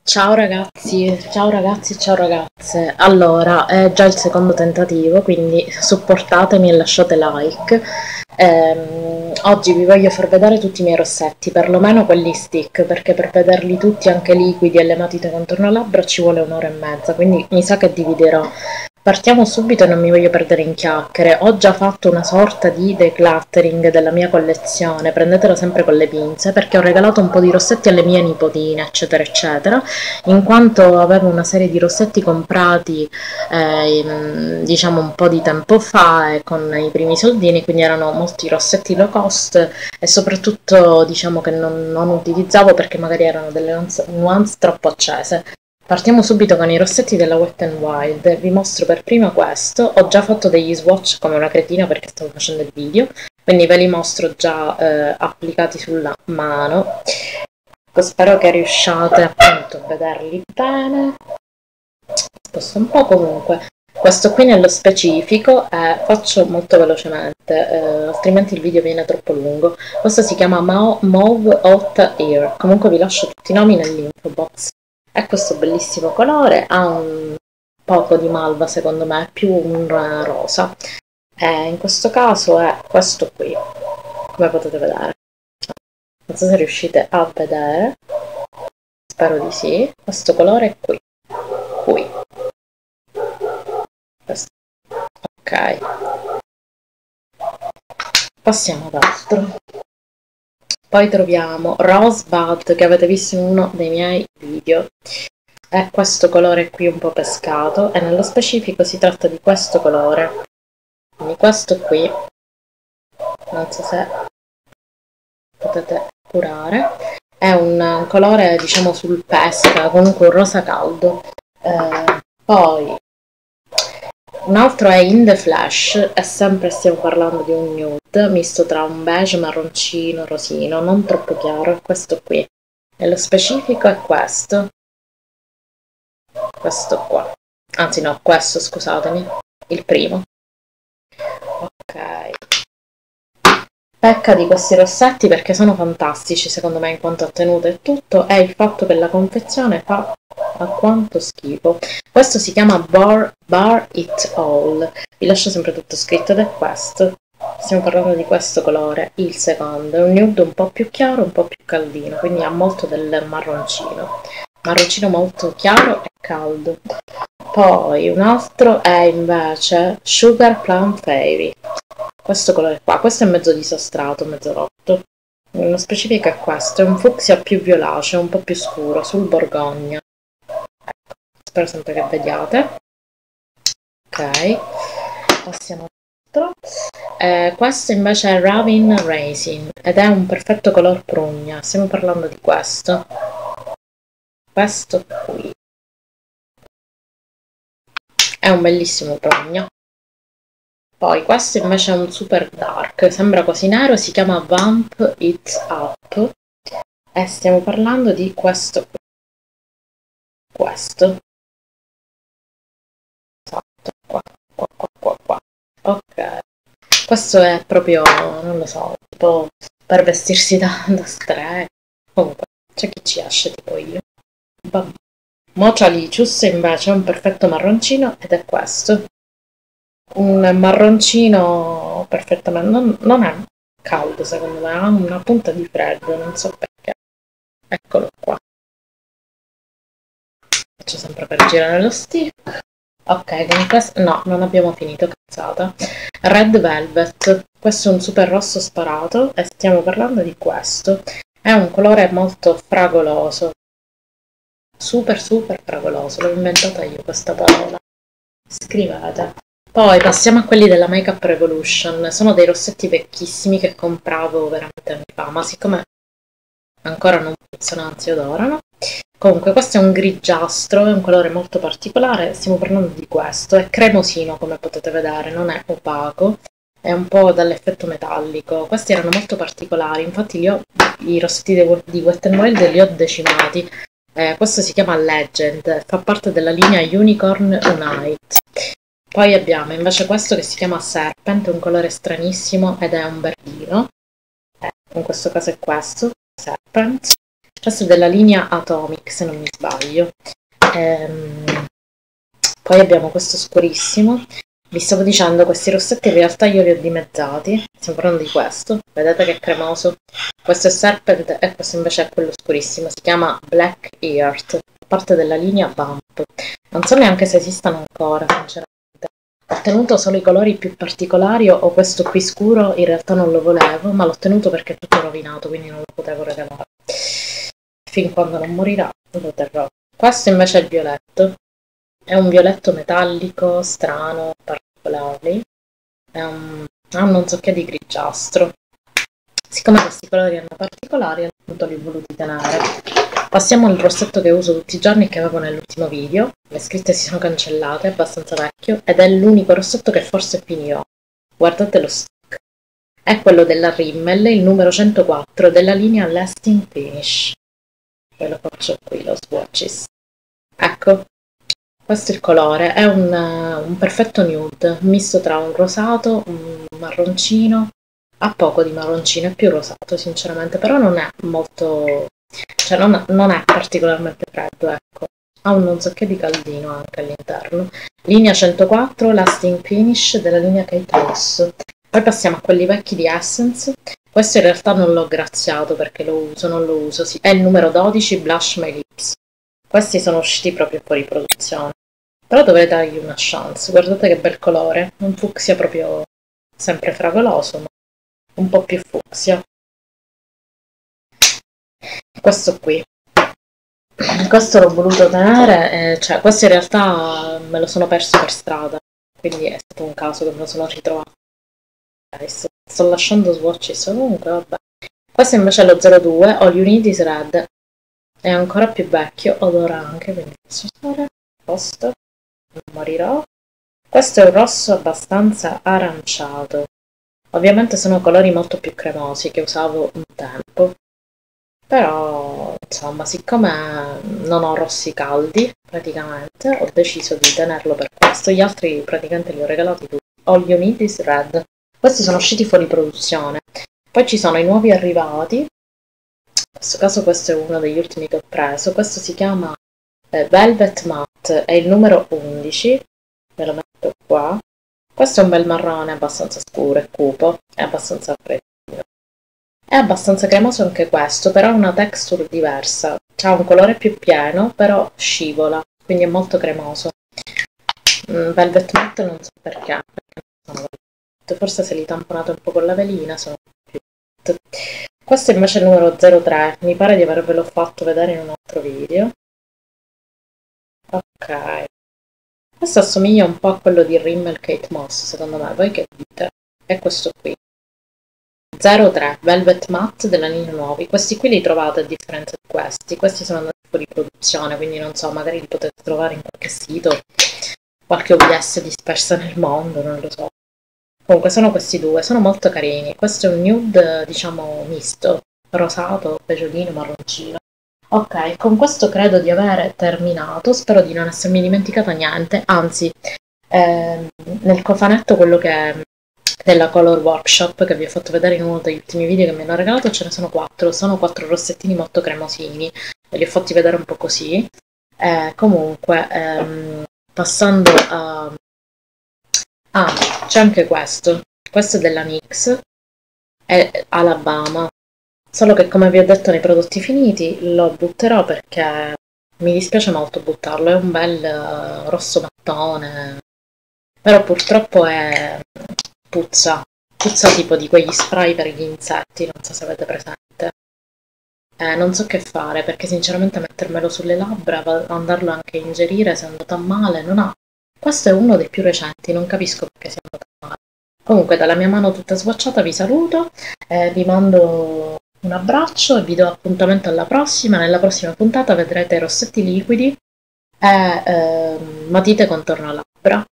Ciao ragazzi, ciao ragazze. Allora, è già il secondo tentativo, quindi supportatemi e lasciate like. Oggi vi voglio far vedere tutti i miei rossetti, perlomeno quelli stick, perché per vederli tutti anche liquidi e le matite contorno labbra ci vuole un'ora e mezza, quindi mi sa che dividerò. Partiamo subito e non mi voglio perdere in chiacchiere. Ho già fatto una sorta di decluttering della mia collezione, prendetelo sempre con le pinze, perché ho regalato un po' di rossetti alle mie nipotine, eccetera, eccetera, in quanto avevo una serie di rossetti comprati, diciamo un po' di tempo fa e con i primi soldini, quindi erano molti rossetti low cost e soprattutto diciamo che non utilizzavo perché magari erano delle nuance troppo accese. Partiamo subito con i rossetti della Wet n Wild, vi mostro per prima questo, ho già fatto degli swatch come una cretina perché stavo facendo il video, quindi ve li mostro già applicati sulla mano, spero che riusciate appunto a vederli bene, sposto un po' comunque. Questo qui nello specifico faccio molto velocemente, altrimenti il video viene troppo lungo. Questo si chiama Mauve Hot Air, comunque vi lascio tutti i nomi nell'info box. È questo bellissimo colore, ha un poco di malva secondo me, è più un rosa. In questo caso è questo qui, come potete vedere. Non so se riuscite a vedere, spero di sì. Questo colore è qui. Questo. Ok. Passiamo ad altro. Poi troviamo Rosebud, che avete visto in uno dei miei video. È questo colore qui un po' pescato e nello specifico si tratta di questo colore. Quindi questo qui, non so se potete curare, è un colore diciamo sul pesca, comunque un rosa caldo. Poi un altro è In The Flash, e sempre stiamo parlando di un nude misto tra un beige, marroncino, rosino, non troppo chiaro, è questo qui. Nello specifico è questo qua. Anzi no, questo, scusatemi, il primo. Ok. Pecca di questi rossetti perché sono fantastici secondo me in quanto a tenuta e tutto, è il fatto che la confezione fa a quanto schifo. Questo si chiama Bar It All, vi lascio sempre tutto scritto ed è questo. Stiamo parlando di questo colore, il secondo, è un nude un po' più chiaro, un po' più caldino, quindi ha molto del marroncino. Marroncino molto chiaro e caldo. Poi un altro è invece Sugar Plum Fairy. Questo colore qua, questo è mezzo disastrato, mezzo rotto. Nello specifico è questo, è un fucsia più violaceo, un po' più scuro, sul borgogna. Ecco, spero sempre che vediate. Ok, passiamo all'altro. Questo invece è Ravin Raisin ed è un perfetto color prugna. Stiamo parlando di questo. Questo qui. È un bellissimo prugna. Poi questo invece è un super dark, sembra quasi nero, si chiama Vamp It Up e stiamo parlando di questo qui. Questo. Esatto, qua. Ok. Questo è proprio, non lo so, tipo per vestirsi da stare. Comunque, c'è chi ci esce tipo io. Mocha Licious invece è un perfetto marroncino ed è questo. Un marroncino perfettamente, non è caldo secondo me, ha una punta di freddo, non so perché. Eccolo qua. Faccio sempre per girare nello stick. Ok, con questo no, non abbiamo finito, cazzata. Red Velvet, questo è un super rosso sparato e stiamo parlando di questo. È un colore molto fragoloso, super fragoloso, l'ho inventata io questa parola. Scrivete. Poi passiamo a quelli della Makeup Revolution, sono dei rossetti vecchissimi che compravo veramente anni fa, ma siccome ancora non puzzano, anzi odorano. Comunque questo è un grigiastro, è un colore molto particolare, stiamo parlando di questo, è cremosino come potete vedere, non è opaco, è un po' dall'effetto metallico. Questi erano molto particolari, infatti i rossetti di Wet n Wild li ho decimati. Questo si chiama Legend, fa parte della linea Unicorn Unite. Poi abbiamo invece questo che si chiama Serpent, un colore stranissimo ed è un verdino. In questo caso è questo, Serpent. Questo è della linea Atomic, se non mi sbaglio. Ehm, Poi abbiamo questo scurissimo. Vi stavo dicendo, questi rossetti in realtà io li ho dimezzati. Stiamo parlando di questo. Vedete che cremoso. Questo è Serpent e questo invece è quello scurissimo. Si chiama Black Earth, parte della linea Bump. Non so neanche se esistano ancora, sinceramente. Ho tenuto solo i colori più particolari o questo qui scuro, in realtà non lo volevo, ma l'ho tenuto perché è tutto rovinato, quindi non lo potevo regalare. Fin quando non morirà, lo terrò. Questo invece è il violetto. È un violetto metallico, strano, particolare. Ha un non so che di grigiastro. Siccome questi colori hanno particolari, appunto li ho voluti tenere. Passiamo al rossetto che uso tutti i giorni e che avevo nell'ultimo video. Le scritte si sono cancellate, è abbastanza vecchio, ed è l'unico rossetto che forse finirò. Guardate lo stock. È quello della Rimmel, il numero 104 della linea Lasting Finish. Ve lo faccio qui, lo swatches. Ecco, questo è il colore, è un perfetto nude, misto tra un rosato, un marroncino, ha poco di marroncino, è più rosato sinceramente, però non è molto, cioè non è particolarmente freddo, ecco. Ha un non so che di caldino anche all'interno. Linea 104, Lasting Finish della linea Kate Moss. Poi passiamo a quelli vecchi di Essence. Questo in realtà non l'ho graziato perché lo uso, non lo uso. Sì, è il numero 12, Blush My Lips. Questi sono usciti proprio fuori produzione. Però dovrei dargli una chance. Guardate che bel colore. Un fucsia proprio sempre fragoloso, ma un po' più fucsia. Questo qui. Questo l'ho voluto tenere, cioè questo in realtà me lo sono perso per strada, quindi è stato un caso che me lo sono ritrovato. Sto lasciando swatches comunque, vabbè. Questo invece è lo 02, All You Need Is Red. È ancora più vecchio, odora anche, quindi posso usare. Posto, non morirò. Questo è un rosso abbastanza aranciato. Ovviamente sono colori molto più cremosi che usavo un tempo. Però, insomma, siccome non ho rossi caldi, praticamente, ho deciso di tenerlo per questo. Gli altri praticamente li ho regalati tutti. All You Need Is Red. Questi sono usciti fuori produzione. Poi ci sono i nuovi arrivati. In questo caso questo è uno degli ultimi che ho preso. Questo si chiama Velvet Matte, è il numero 11. Ve lo metto qua. Questo è un bel marrone abbastanza scuro e cupo. È abbastanza freddo. È abbastanza cremoso anche questo, però ha una texture diversa. Ha un colore più pieno, però scivola, quindi è molto cremoso. Velvet Matte non so perché non sono velvet. Forse se li tamponate un po' con la velina sono più matte. Questo invece è il numero 03, mi pare di avervelo fatto vedere in un altro video. Ok. Questo assomiglia un po' a quello di Rimmel Kate Moss, secondo me. Voi che dite? È questo qui. 03 Velvet Matte della linea nuovi. Questi qui li trovate a differenza di questi sono andati fuori produzione, quindi non so, magari li potete trovare in qualche sito, qualche OVS dispersa nel mondo, non lo so. Comunque sono questi due, sono molto carini. Questo è un nude, diciamo, misto, rosato, beggiolino, marroncino. Ok, con questo credo di aver terminato, spero di non essermi dimenticata niente, anzi, nel cofanetto quello che della Color Workshop che vi ho fatto vedere in uno degli ultimi video che mi hanno regalato ce ne sono 4 rossettini molto cremosini, ve li ho fatti vedere un po' così. Comunque, passando a... Ah, c'è anche questo è della NYX, è Alabama, solo che come vi ho detto nei prodotti finiti lo butterò perché mi dispiace molto buttarlo, è un bel rosso mattone, però purtroppo puzza tipo di quegli spray per gli insetti, non so se avete presente. Non so che fare perché sinceramente mettermelo sulle labbra, andarlo anche a ingerire se è andato a male, non ha. Questo è uno dei più recenti, non capisco perché sia andato a male. Comunque dalla mia mano tutta swatchata vi saluto, vi mando un abbraccio e vi do appuntamento alla prossima. Nella prossima puntata vedrete rossetti liquidi e matite contorno labbra.